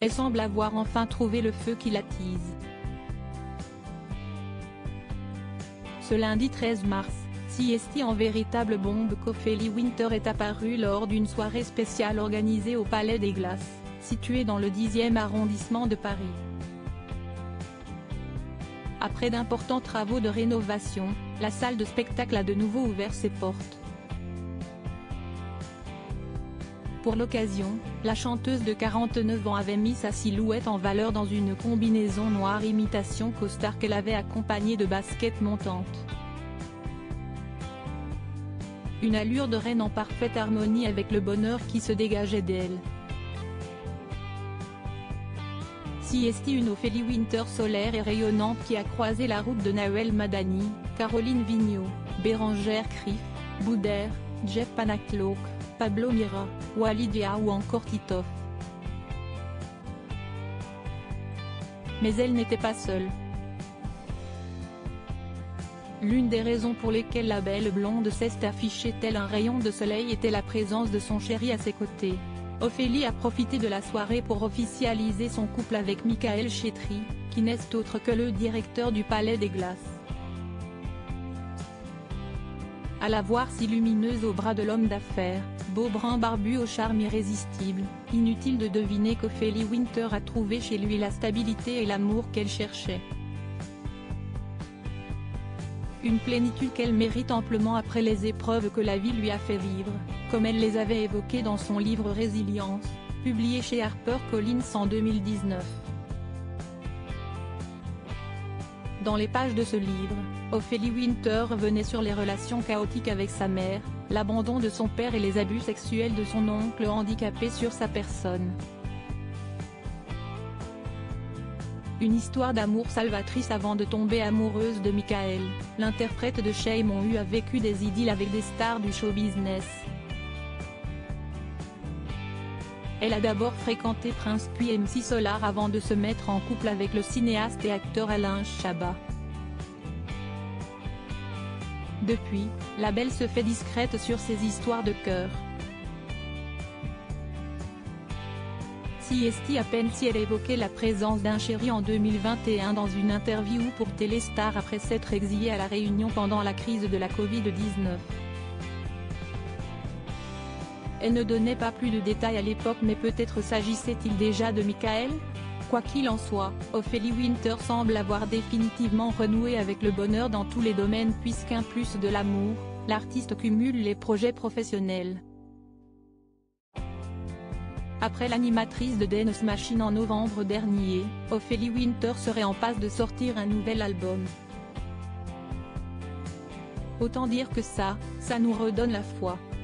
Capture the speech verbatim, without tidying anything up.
elle semble avoir enfin trouvé le feu qui l'attise. Ce lundi treize mars, C S T en véritable bombe qu'Ophélie Winter est apparue lors d'une soirée spéciale organisée au Palais des Glaces, situé dans le dixième arrondissement de Paris. Après d'importants travaux de rénovation, la salle de spectacle a de nouveau ouvert ses portes. Pour l'occasion, la chanteuse de quarante-neuf ans avait mis sa silhouette en valeur dans une combinaison noire imitation costard qu'elle avait accompagnée de baskets montantes. Une allure de reine en parfaite harmonie avec le bonheur qui se dégageait d'elle. C S T, une Ophélie Winter solaire et rayonnante qui a croisé la route de Nawel Madani, Caroline Vigneault, Bérangère Krief, Boudère, Jeff Panacloak, Pablo Mira, Walid Dia ou encore Titoff. Mais elle n'était pas seule. L'une des raisons pour lesquelles la belle blonde s'est affichée tel un rayon de soleil était la présence de son chéri à ses côtés. Ophélie a profité de la soirée pour officialiser son couple avec Michael Chetry, qui n'est autre que le directeur du Palais des Glaces. À la voir si lumineuse au bras de l'homme d'affaires, beau brun barbu au charme irrésistible, inutile de deviner qu'Ophélie Winter a trouvé chez lui la stabilité et l'amour qu'elle cherchait. Une plénitude qu'elle mérite amplement après les épreuves que la vie lui a fait vivre, comme elle les avait évoquées dans son livre Résilience, publié chez HarperCollins en deux mille dix-neuf. Dans les pages de ce livre, Ophélie Winter revenait sur les relations chaotiques avec sa mère, l'abandon de son père et les abus sexuels de son oncle handicapé sur sa personne. Une histoire d'amour salvatrice avant de tomber amoureuse de Michael, l'interprète de Shame On Eu a vécu des idylles avec des stars du show business. Elle a d'abord fréquenté Prince puis M C Solar avant de se mettre en couple avec le cinéaste et acteur Alain Chabat. Depuis, la belle se fait discrète sur ses histoires de cœur. C S T à peine si elle évoquait la présence d'un chéri en deux mille vingt et un dans une interview pour Téléstar après s'être exilée à La Réunion pendant la crise de la Covid dix-neuf. Elle ne donnait pas plus de détails à l'époque, mais peut-être s'agissait-il déjà de Michael ? Quoi qu'il en soit, Ophélie Winter semble avoir définitivement renoué avec le bonheur dans tous les domaines puisqu'en plus de l'amour, l'artiste cumule les projets professionnels. Après l'animatrice de Dance Machine en novembre dernier, Ophélie Winter serait en passe de sortir un nouvel album. Autant dire que ça, ça nous redonne la foi.